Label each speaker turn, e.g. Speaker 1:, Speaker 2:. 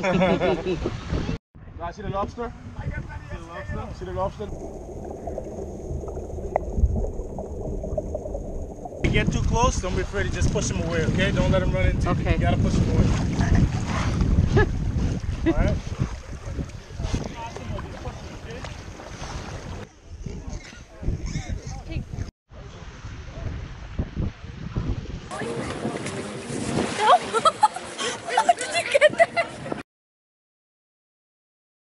Speaker 1: Guys, see the lobster? See the lobster? If you get too close, don't be afraid to just push him away, okay? Don't let him run into you.
Speaker 2: Okay.
Speaker 1: You gotta push him away. All right?